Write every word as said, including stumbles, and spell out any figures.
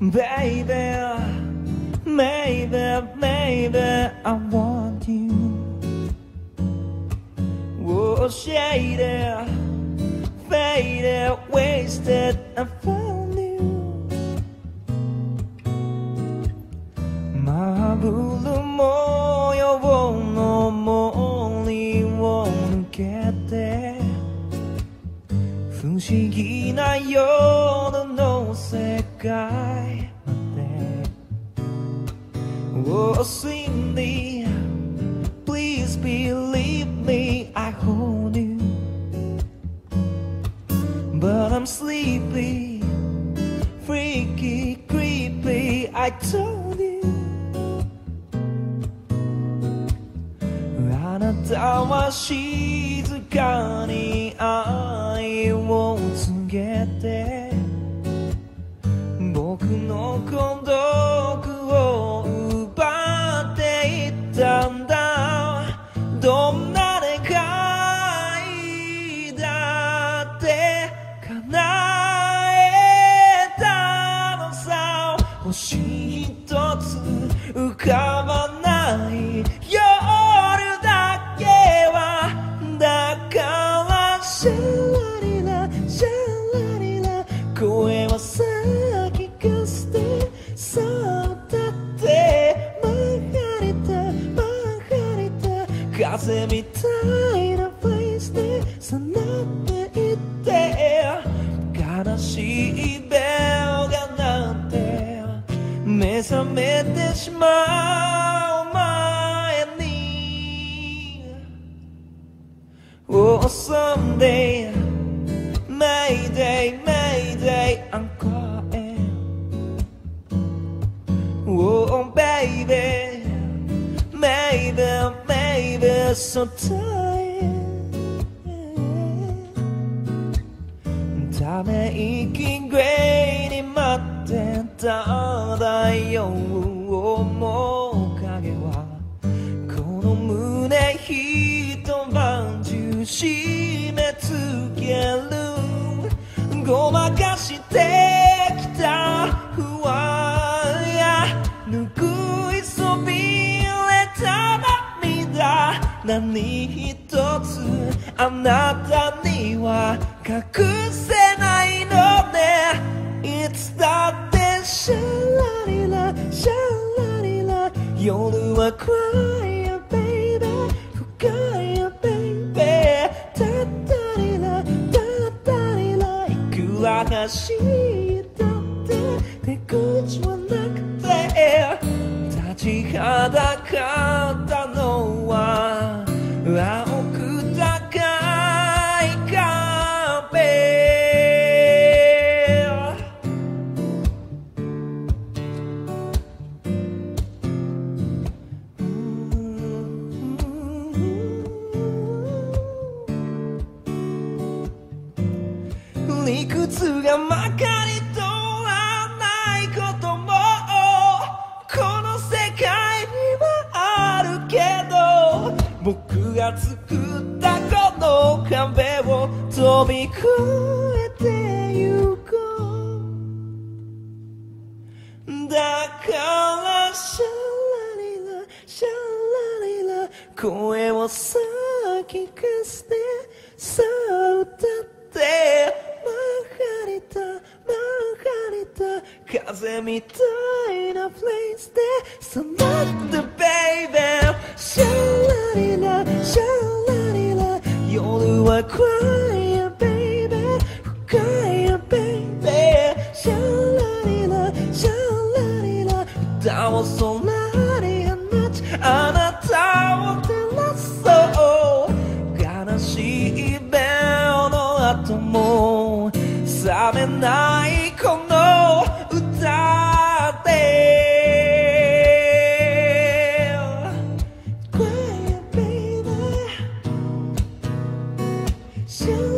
Baby, maybe, maybe I want you. Oh, shaded, faded, wasted, I found you. 眩る模様の森を抜けて不思議な夜の世界まで Oh Cindy, please believe me, I hold you. But I'm sleepy, freaky, creepy, I told you. あなたは静かに愛を告げて僕の孤独を奪っていったんだ。どんな願いだって叶えたのさ。星一つ浮かばない夜だけはだからシャラリラシャラリラ声は咲きかせてさあ歌って曲がりた曲がりた風みたいなフェイスでさらっていって悲しいベルが鳴って目覚めてしまう前に Oh someday Mayday Mayday I'm crying Oh baby Maybe Maybe so tired ため息ぐれに待ってただよ面影はこの胸一晩中締め付けるごまかしてきた不安や拭いそびれた涙何一つあなたには隠せないのねいつだってシャラリラシャラリラ夜は暗いやベイベー深いやベイベータッタリラタッタリラいくら走ったって手口はなくて立ちはだかったのは青く高い壁理屈がまかり通らないこともこの世界にはあるけど僕が作ったこの壁を飛び越えてゆこうだからシャラリラシャラリラ声を咲きかせてさあ歌って曲がりた曲がりた風みたいなフレーズでさらってベイベーシャラリラシャラリラ夜は暗いやベイベー深いやベイベーシャラリラシャラリラ歌を空に放ちあなたを照らそう悲しいベルの後も冷めないこの歌で Quiet baby